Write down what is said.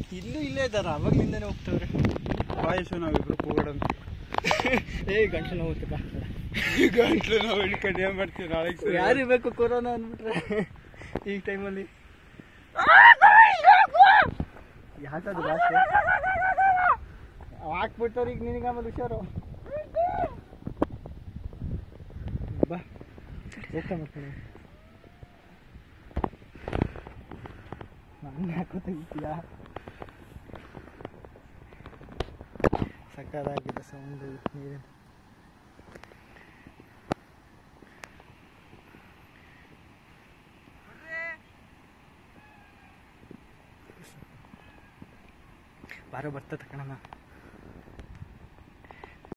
ಇಲ್ಲೇ ಇದ್ದಾರ ಅವಾಗ್ಲಿಂದಾನೆ ಹೋಗ್ತವ್ರೆ. ವಾಯಸ್ಸು ನಾವಿಬ್ರು ಕೂಗಾಡೋಣ. ಗಂಟ್ಲು ನೋವುತ್ತಪ್ಪ. ಗಂಟ್ಲು ನಾವು ಹಿಡ್ಕೊಂಡು ಏನ್ ಮಾಡ್ತೀವಿ ನಾಳೆ. ಯಾರಿಗೆ ಬೇಕು ಕೊರೋನಾ ಅಂದ್ಬಿಟ್ರೆ ಈ ಟೈಮಲ್ಲಿ? ಯಾಕದು ಜಾಸ್ತಿ ಹಾಕ್ಬಿಡ್ತಾರ ಈಗ ನಿನಗೆ. ಆಮೇಲೆ ಹುಷಾರು ಬಾ ಹೋಗ್ತಾ ಮಾಡ್ತೀನಿ. ನಾನು ಯಾಕೋ ತೆಗಿತೀಯಾ? ಸಕ್ಕದಾಗಿದೆ ಸೌಂಡ್ ನೀರಿನ. ಬಾರೋ ಬರ್ತದೆ ಕಣಮ್ಮ.